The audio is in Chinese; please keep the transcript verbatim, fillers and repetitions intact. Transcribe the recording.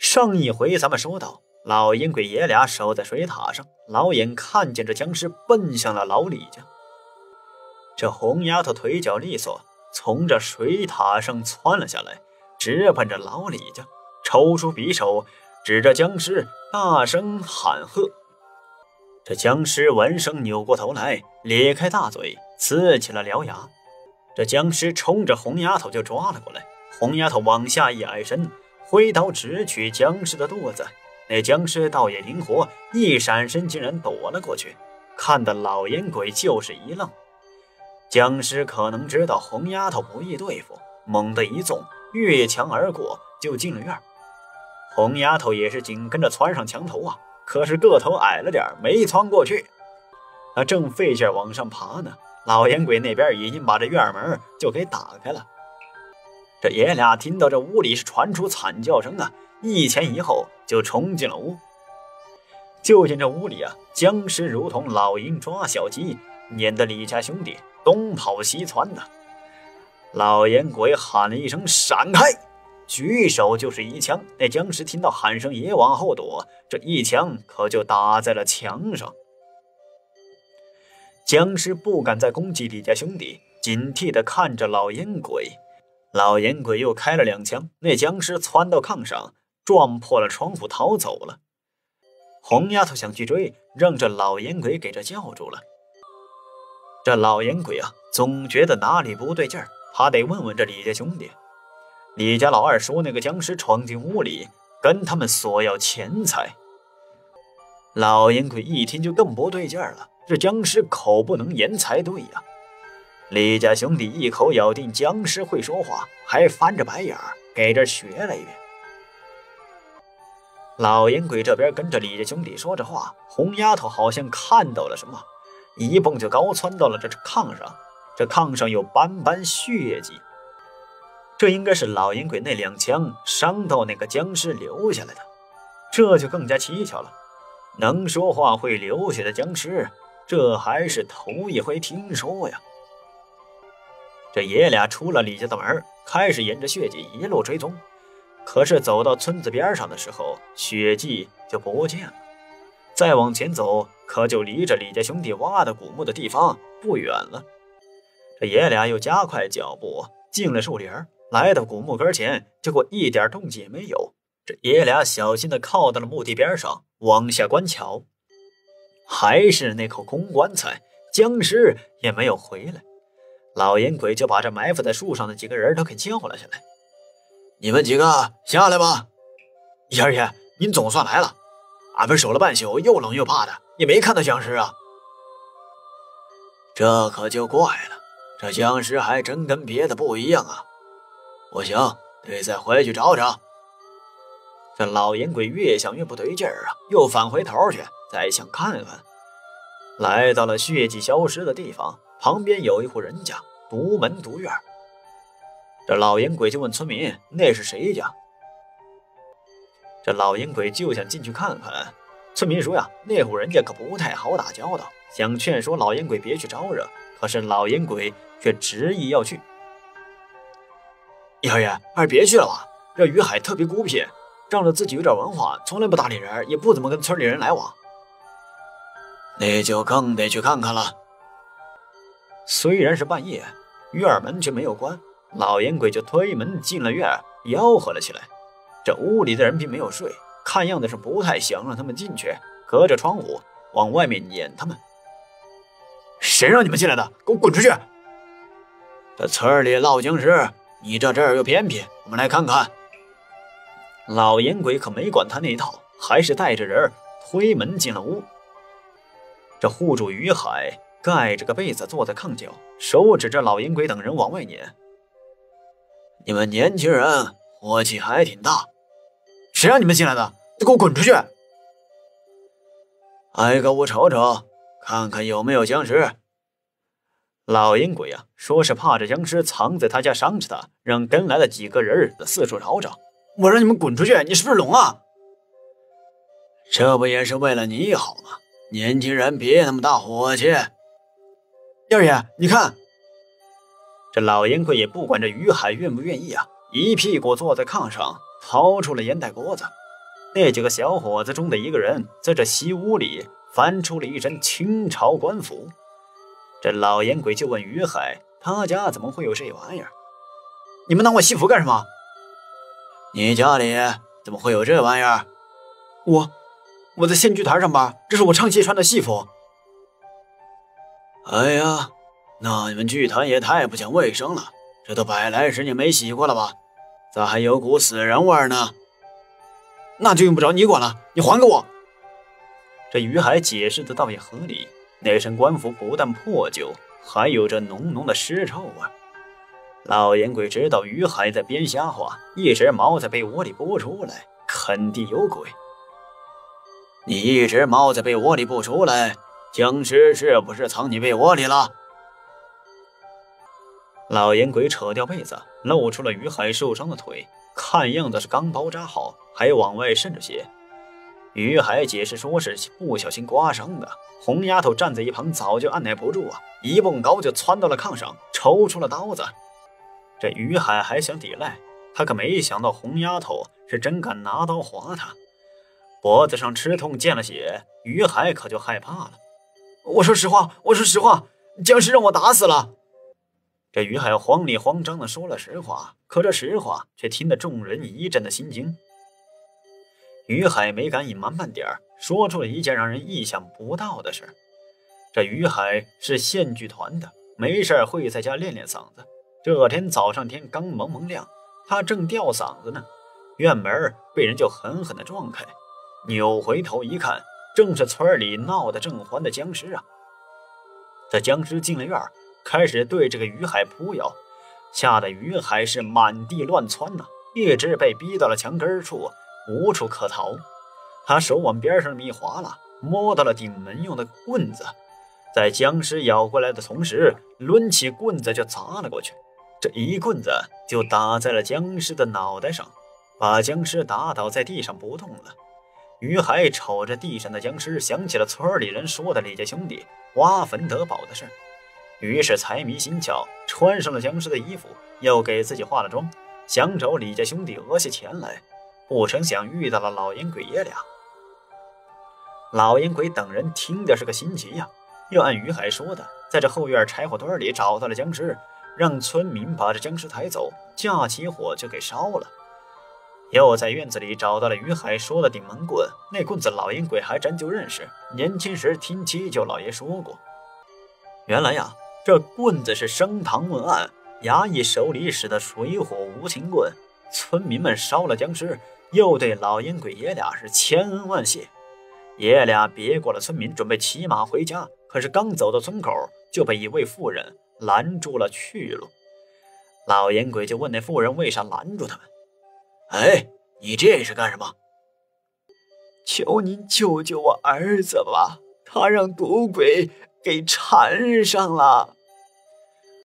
上一回咱们说到，老阴鬼爷俩守在水塔上，老眼看见这僵尸奔向了老李家。这红丫头腿脚利索，从这水塔上窜了下来，直奔着老李家，抽出匕首指着僵尸大声喊喝。这僵尸闻声扭过头来，咧开大嘴呲起了獠牙。这僵尸冲着红丫头就抓了过来，红丫头往下一矮身，挥刀直取僵尸的肚子。那僵尸倒也灵活，一闪身竟然躲了过去，看得老烟鬼就是一愣。僵尸可能知道红丫头不易对付，猛地一纵，越墙而过就进了院。红丫头也是紧跟着窜上墙头啊，可是个头矮了点，没窜过去。他正费劲往上爬呢，老烟鬼那边已经把这院门就给打开了。这爷俩听到这屋里是传出惨叫声啊，一前一后就冲进了屋。就见这屋里啊，僵尸如同老鹰抓小鸡，撵得李家兄弟东跑西窜的。老烟鬼喊了一声闪开，举手就是一枪。那僵尸听到喊声也往后躲，这一枪可就打在了墙上。僵尸不敢再攻击李家兄弟，警惕地看着老烟鬼。老烟鬼又开了两枪，那僵尸窜到炕上，撞破了窗户逃走了。红丫头想去追，让这老烟鬼给这叫住了。这老烟鬼啊，总觉得哪里不对劲儿，他得问问这李家兄弟。李家老二说那个僵尸闯进屋里，跟他们索要钱财。老烟鬼一听就更不对劲儿了，这僵尸口不能言才对呀。李家兄弟一口咬定僵尸会说话，还翻着白眼儿给这学了一遍。老烟鬼这边跟着李家兄弟说着话，红丫头好像看到了什么，一蹦就高窜到了这炕上。这炕上有斑斑血迹，这应该是老烟鬼那两枪伤到那个僵尸留下来的。这就更加蹊跷了，能说话会流血的僵尸，这还是头一回听说呀。这爷俩出了李家的门，开始沿着血迹一路追踪。可是走到村子边上的时候，血迹就不见了。再往前走，可就离着李家兄弟挖的古墓的地方不远了。这爷俩又加快脚步，进了树林，来到古墓跟前，结果一点动静也没有。这爷俩小心地靠到了墓地边上，往下观瞧，还是那口空棺材，僵尸也没有回来。老烟鬼就把这埋伏在树上的几个人都给叫了下来。你们几个下来吧。爷爷，您总算来了，俺们守了半宿，又冷又怕的，也没看到僵尸啊。这可就怪了，这僵尸还真跟别的不一样啊。不行，得再回去找找。这老烟鬼越想越不对劲儿啊，又返回头去，再想看看。来到了血迹消失的地方，旁边有一户人家，独门独院。这老烟鬼就问村民，那是谁家？这老烟鬼就想进去看看。村民说呀，那户人家可不太好打交道，想劝说老烟鬼别去招惹，可是老烟鬼却执意要去。爷爷，还是别去了吧，这于海特别孤僻，仗着自己有点文化，从来不搭理人，也不怎么跟村里人来往。那就更得去看看了。虽然是半夜，院门却没有关，老烟鬼就推门进了院，吆喝了起来。这屋里的人并没有睡，看样子是不太想让他们进去，隔着窗户往外面撵他们。谁让你们进来的？给我滚出去！这村里闹僵尸，你这这儿又偏僻，我们来看看。老烟鬼可没管他那一套，还是带着人推门进了屋。这户主于海盖着个被子坐在炕角，手指着老烟鬼等人往外撵。你们年轻人火气还挺大，谁让你们进来的？都给我滚出去！挨个屋瞅瞅，看看有没有僵尸。老烟鬼啊，说是怕这僵尸藏在他家伤着他，让跟来的几个人四处找找。我让你们滚出去，你是不是聋啊？这不也是为了你好吗？年轻人别那么大火气。二爷，你看，这老烟鬼也不管这于海愿不愿意啊，一屁股坐在炕上，掏出了烟袋锅子。 那几个小伙子中的一个人在这西屋里翻出了一身清朝官服。这老烟鬼就问于海，他家怎么会有这玩意儿？你们拿我戏服干什么？你家里怎么会有这玩意儿？我我在县剧团上班，这是我唱戏穿的戏服。哎呀，那你们剧团也太不讲卫生了，这都百来十年没洗过了吧？咋还有股死人味呢？那就用不着你管了，你还给我。这于海解释的倒也合理，那身官服不但破旧，还有着浓浓的尸臭味。老烟鬼知道于海在编瞎话，一只猫在被窝里不出来，肯定有鬼。你一只猫在被窝里不出来，僵尸是不是藏你被窝里了？老烟鬼扯掉被子，露出了于海受伤的腿，看样子是刚包扎好，还往外渗着血。于海解释说是不小心刮伤的。红丫头站在一旁早就按耐不住啊，一蹦高就窜到了炕上，抽出了刀子。这于海还想抵赖，他可没想到红丫头是真敢拿刀划他。脖子上吃痛见了血，于海可就害怕了。我说实话，我说实话，僵尸让我打死了。这于海慌里慌张地说了实话，可这实话却听得众人一阵的心惊。于海没敢隐瞒半点，说出了一件让人意想不到的事。这于海是县剧团的，没事会在家练练嗓子。这天早上天刚蒙蒙亮，他正吊嗓子呢，院门被人就狠狠地撞开，扭回头一看，正是村里闹得正欢的僵尸啊！这僵尸进了院，开始对这个于海扑咬，吓得于海是满地乱窜呐、啊，一直被逼到了墙根处，无处可逃。他手往边上一划拉，摸到了顶门用的棍子，在僵尸咬过来的同时，抡起棍子就砸了过去。这一棍子就打在了僵尸的脑袋上，把僵尸打倒在地上不动了。于海瞅着地上的僵尸，想起了村里人说的李家兄弟挖坟得宝的事，于是财迷心窍，穿上了僵尸的衣服，又给自己化了妆，想找李家兄弟讹些钱来。不成想遇到了老烟鬼爷俩。老烟鬼等人听的是个心急呀、啊，又按于海说的，在这后院柴火堆里找到了僵尸，让村民把这僵尸抬走，架起火就给烧了。又在院子里找到了于海说的顶门棍，那棍子老烟鬼还真就认识，年轻时听七舅老爷说过。原来呀，这棍子是升堂问案衙役手里使的水火无情棍，村民们烧了僵尸，又对老烟鬼爷俩是千恩万谢。爷俩别过了村民，准备骑马回家，可是刚走到村口，就被一位妇人拦住了去路。老烟鬼就问那妇人为啥拦住他们。哎，你这是干什么？求您救救我儿子吧，他让赌鬼给缠上了。